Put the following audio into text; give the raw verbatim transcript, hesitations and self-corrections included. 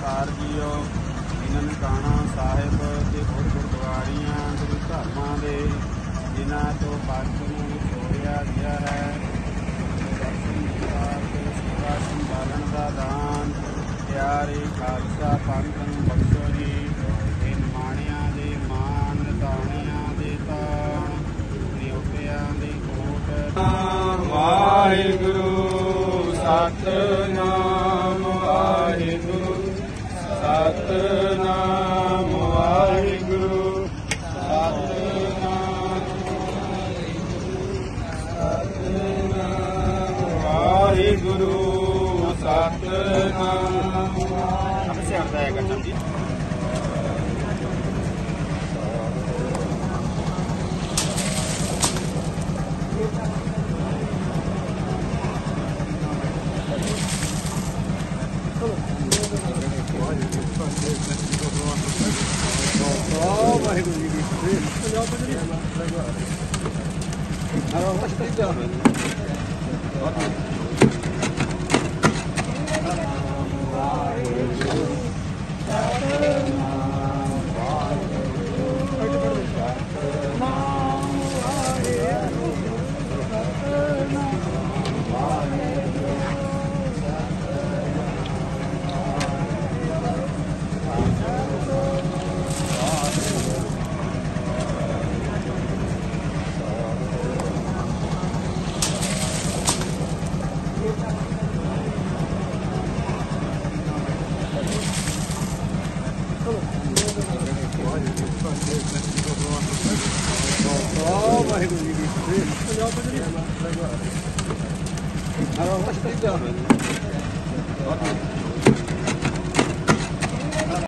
ਦਾਤਾਰ JIO, ਜਿਨ੍ਹਾਂ ਨਨਕਾਣਾ ਸਾਹਿਬ ਦੇ ਹੋਰ ਗੁਰਦੁਆਰੀਆਂ ਗੁਰੂ ਧਾਮਾਂ ਦੇ ਜਿਨ੍ਹਾਂ ਤੋਂ ਪੰਥ ਨੂੰ ਵਿਛੋੜਿਆ ਗਿਆ ਹੈ, ਸੇਵਾ ਸੰਭਾਲਣ ਦਾ ਦਾਨ ਪਿਆਰੇ ਖਾਲਸਾ ਪੰਥ ਨੂੰ ਬਖਸ਼ੋ ਜੀ। ਇਹ ਨਿਮਾਣਿਆਂ ਦੇ ਮਾਨ, ਤਾਣਿਆਂ ਦੇ ਤਾਣ, ਨਿਉਟਿਆਂ ਦੀ ਕੋਟ। ਵਾਹਿਗੁਰੂ ਸਤਿਨਾਮ ਵਾਹਿਗੁਰੂ ਸਤਿਨਾਮ ਵਾਹਿਗੁਰੂ ਸਤਿਨਾਮ ਵਾਹਿਗੁਰੂ ਸਤਿਨਾਮ। ਸਮਝ ਆਉਂਦਾ ਹੈ ਕਰਨਾ ਜੀ। ਵਾਹਿਗੁਰੂ ਜੀ ਦੀ ਵਾਹਿਗੁਰੂ ਜੀ ਦੀ